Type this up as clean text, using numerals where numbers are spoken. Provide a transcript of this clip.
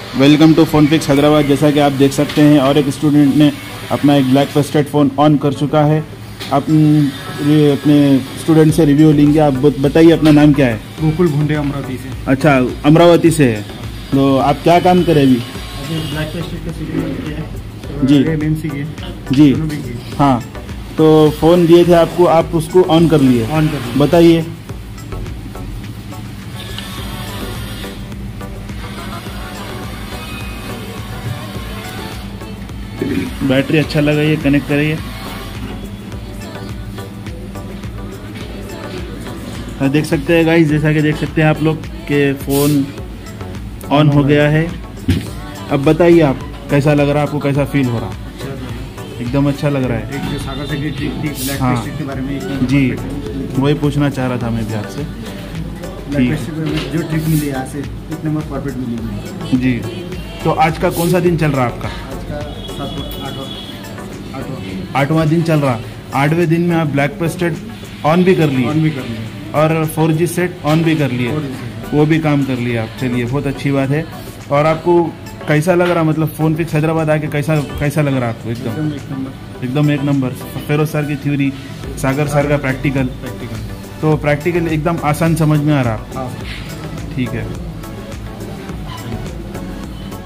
Welcome to phone fix Hyderabad. जैसा कि आप देख सकते हैं और एक स्टूडेंट ने अपना एक ब्लैक पेस्टेड फ़ोन ऑन कर चुका है। आप अपने स्टूडेंट से रिव्यू लेंगे। आप बताइए अपना नाम क्या है? गोकुल भुंडे, अमरावती से। अच्छा, अमरावती से है। तो आप क्या काम करें अभी? ब्लैक पेस्टेड का सीरीज जी एमएनसी के जी हाँ, तो फ़ोन दिए थे आपको, आप उसको ऑन कर लिए? ऑन कर। बताइए। बैटरी अच्छा लगाइए, कनेक्ट करिए। देख सकते हैं गाइस, जैसा कि देख सकते हैं आप लोग के फ़ोन ऑन हो गया है। अब बताइए आप कैसा लग रहा है, आपको कैसा फील हो रहा? एकदम अच्छा लग रहा है। एक जो सागर से ब्लैक हाँ पेस्टेड के बारे में जी, वही पूछना चाह रहा था मैं भी आपसे। ब्लैक पेस्टेड में जो ट्रिक मिली यहाँ से 1 नंबर परफेक्ट मिली जी। तो आज का कौन सा दिन चल रहा है आपका? आज का 8वां दिन चल रहा। 8वें दिन में आप ब्लैक पेस्टेड ऑन भी कर लिए ऑन भी कर लिया और 4G सेट ऑन भी कर लिए, वो भी काम कर लिया आप। चलिए, बहुत अच्छी बात है। और आपको कैसा लग रहा, मतलब फ़ोन फिक्स हैदराबाद आके कैसा लग रहा आपको? एकदम एक नंबर। फेरोज सर की थ्योरी, सागर सर का प्रैक्टिकल, तो प्रैक्टिकल एकदम आसान समझ में आ रहा। हाँ। ठीक है।